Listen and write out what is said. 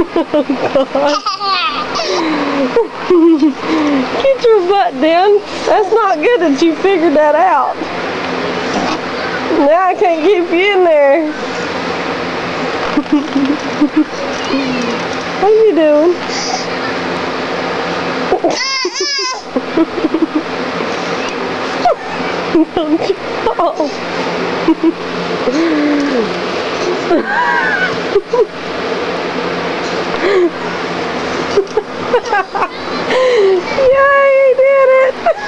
Get your butt down. That's not good that you figured that out. Now I can't keep you in there. What are you doing? Don't you fall. Yay!